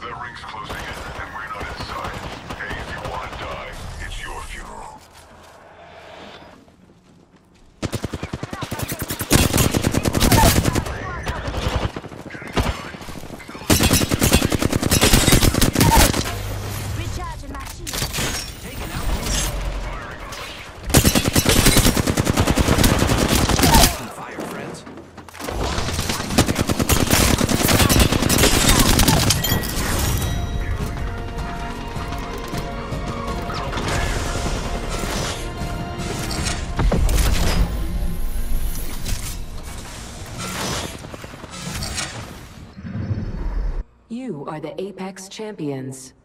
That ring's closing in, and we're not inside. Hey, if you want to die, it's your funeral. Recharging my shield. Taking out fire, friends. You are the Apex Champions.